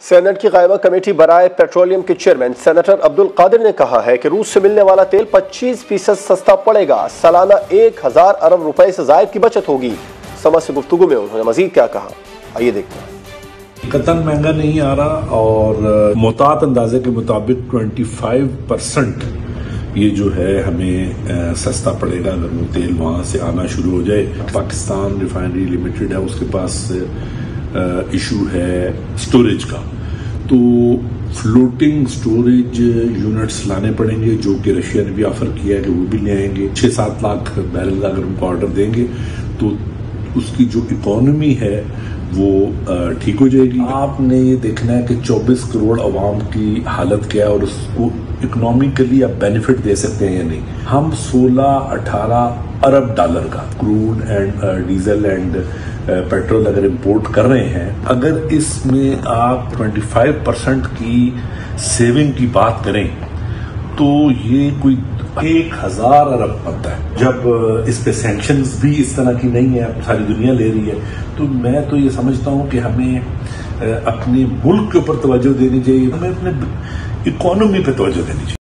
Saint کی قائمہ committee برائے پیٹرولیم کے چیئرمین سینیٹر عبدالقادر نے کہا ہے کہ روس سے ملنے والا تیل 25% سستا پڑے گا، سالانہ 1000 ارب روپے سے زائد کی بچت ہوگی۔ سماج سے گفتگو میں انہوں نے مزید کیا کہا، آئیے دیکھتے ہیں۔ قطن مہنگا نہیں آ رہا اور محتاط اندازے کے مطابق 25% یہ جو ہے ہمیں سستا پڑے گا اگر وہ تیل وہاں سے آنا شروع ہو جائے۔ پاکستان ریفائنری لمیٹڈ ہے، اس کے پاس ایشو ہے سٹوریج کا، تو فلوٹنگ سٹوریج یونٹس لانے پڑیں گے جو کہ رشیا نے بھی آفر کیا ہے کہ وہ بھی لے آئیں گے۔ 6-7 لاکھ بیرل اگر ان کو آرڈر دیں گے تو اس کی جو اکانومی ہے وہ ٹھیک ہو جائے گی۔ آپ نے یہ دیکھنا ہے کہ 24 کروڑ عوام کی حالت کیا ہے اور اس کو اکنامیکلی آپ بینیفٹ دے سکتے ہیں یا نہیں۔ ہم 16-18 ارب ڈالر کا crude and diesel and petrol اگر امپورٹ کر رہے ہیں، اگر اس میں آپ 25% کی سیونگ کی بات کریں تو یہ کوئی 1000 ارب بنتا ہے۔ جب اس پہ سینکشنز بھی اس طرح کی نہیں ہے، ساری دنیا لے رہی ہے، تو میں تو یہ سمجھتا ہوں کہ ہمیں اپنے ملک کے اوپر توجہ دینی چاہیے، ہمیں اپنے اکانومی پہ توجہ دینی چاہیے۔